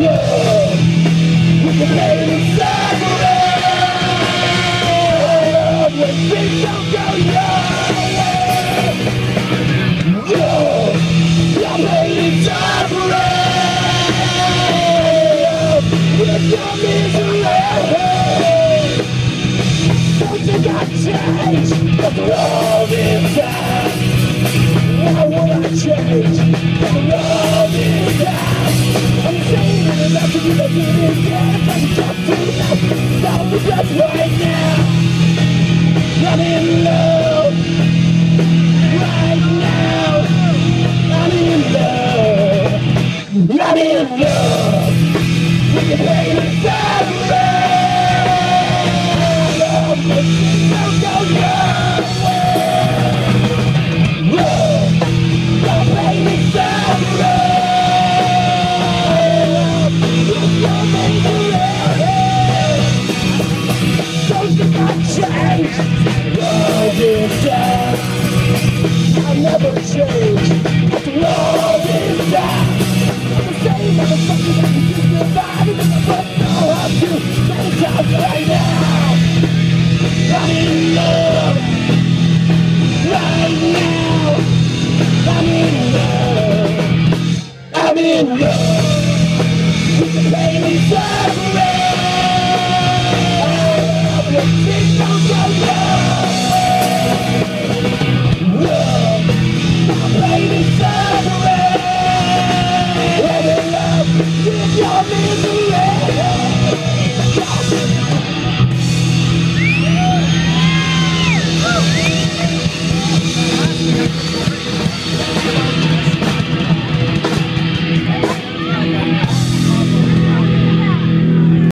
We can play it separate. When things don't go your way. I'm playing separate. With your misery. Don't think I've changed after all this time. Why would I change after all this time? I'm saying it enough to you that you didn't get it. I'm just too enough. Stop the breath right now. I'm in love. Right now. I'm in love. I'm in love. We can play it separate. Love, but don't go your way. Love, don't play it separate. With your misery. Don't think I've changed all this time. I'll never change after all this time. I'm the same motherfucker that you keep divided, and I don't know how to manage out right now. I'm in love right now. I'm in love. I'm in love. We can play me separate. When things don't go your way. I'm playing it separate.